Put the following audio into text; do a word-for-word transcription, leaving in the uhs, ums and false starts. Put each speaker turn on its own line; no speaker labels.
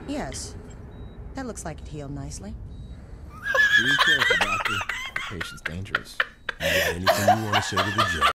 Yes. That looks like it healed nicely.
Be careful, doctor. The patient's dangerous. You got anything you want to say to the judge?